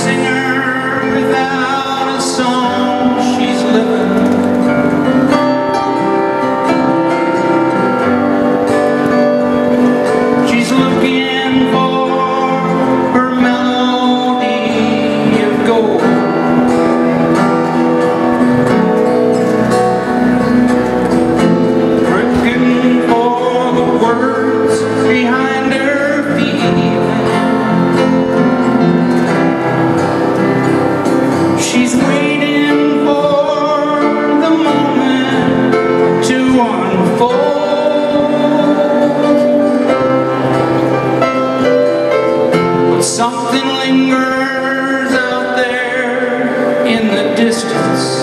singer without a song. She's living. She's looking for her melody of gold. Looking for the words behind her feeling. She's waiting for the moment to unfold. But something lingers out there in the distance,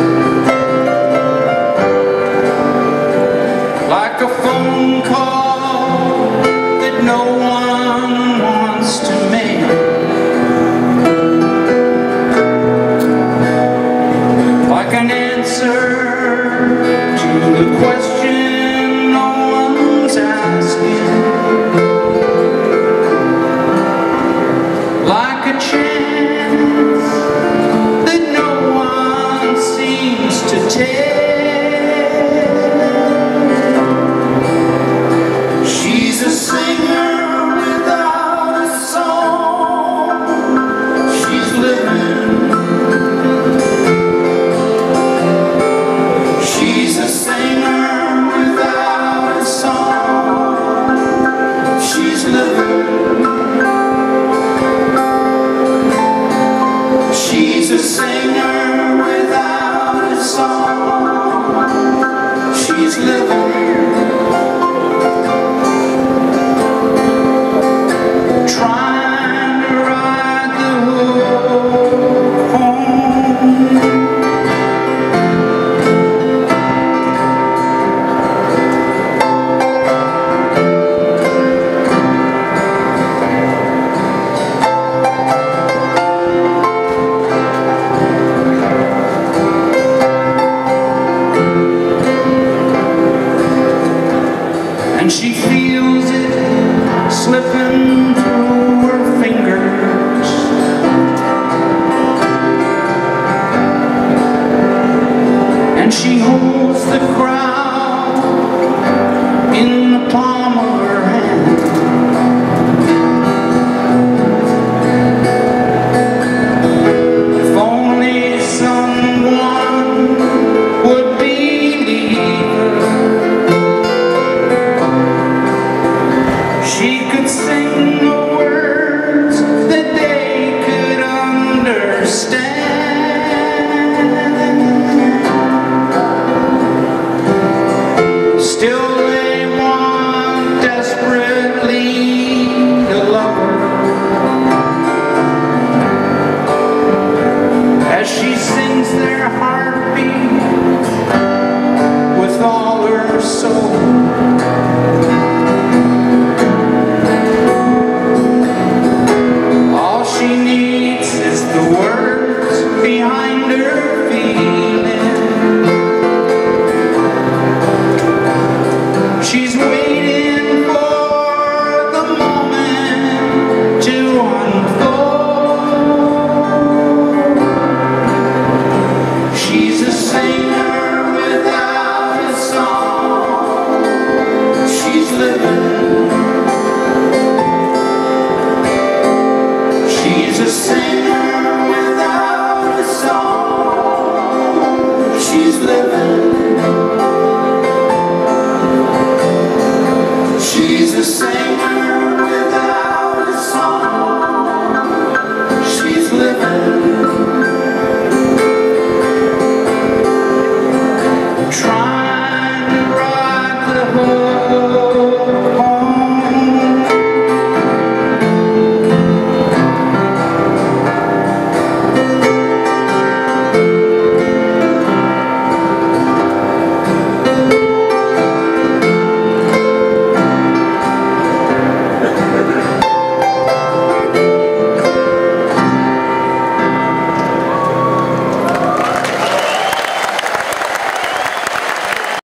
like a phone call that no one wants to make. Like an answer to the question no one's asking. Like a chance that no one seems to take. She's a singer without a song. She's living. She's a singer without a song. She's living. She's a singer without a song. She's living. Trying to ride the hook home. And she feels it slipping through her fingers. And she holds the crowd in the palm of her hand. If only someone would believe her, she could sing the words that they could understand. Still they want desperately to love her, as she sings their heartbeat with all her soul. She needs is the words behind her feeling. She's waiting for the moment to unfold. She's a singer without a song. She's living. She's a singer without a song.